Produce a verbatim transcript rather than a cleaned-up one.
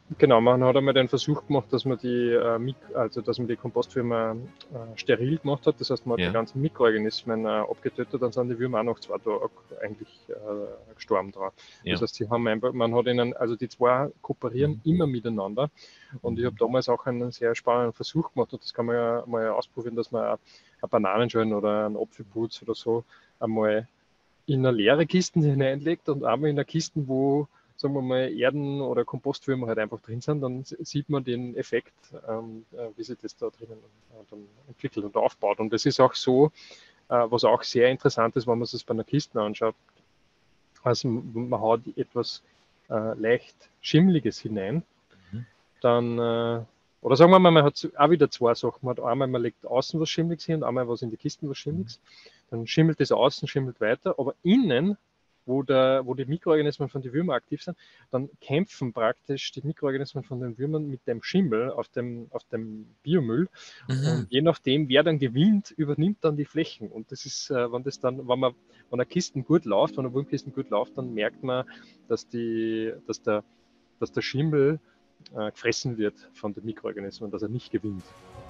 Genau, man hat einmal den Versuch gemacht, dass man die, äh, Mik also dass man die Kompostwürmer äh, steril gemacht hat. Das heißt, man hat die Ja. ganzen Mikroorganismen äh, abgetötet, dann sind die Würmer auch nach zwei Tagen eigentlich äh, gestorben dran. Das Ja. heißt, sie haben einfach, man hat ihnen, also die zwei kooperieren Mhm. immer miteinander. Und ich habe Mhm. damals auch einen sehr spannenden Versuch gemacht, und das kann man ja mal ausprobieren, dass man eine Bananenschalen oder einen Apfelputz oder so einmal in eine leere Kiste hineinlegt und einmal in eine Kiste, wo, sagen wir mal, Erden oder Kompostwürmer halt einfach drin sind, dann sieht man den Effekt, ähm, äh, wie sich das da drinnen äh, dann entwickelt und aufbaut. Und das ist auch so, äh, was auch sehr interessant ist, wenn man sich das bei einer Kiste anschaut. Also man haut etwas äh, leicht Schimmliges hinein, Mhm. dann, äh, oder sagen wir mal, man hat auch wieder zwei Sachen. Man hat einmal, man legt außen was Schimmliges hin und einmal was in die Kisten was Mhm. Schimmliges. Dann schimmelt das außen, schimmelt weiter, aber innen, wo, der, wo die Mikroorganismen von den Würmern aktiv sind, dann kämpfen praktisch die Mikroorganismen von den Würmern mit dem Schimmel auf dem, auf dem Biomüll. Und Mhm. je nachdem, wer dann gewinnt, übernimmt dann die Flächen. Und das ist, äh, wenn das dann, wenn man, wenn eine Kisten gut läuft, wenn eine Wurmkisten gut läuft, dann merkt man, dass die, dass der, dass der Schimmel äh, gefressen wird von den Mikroorganismen, dass er nicht gewinnt.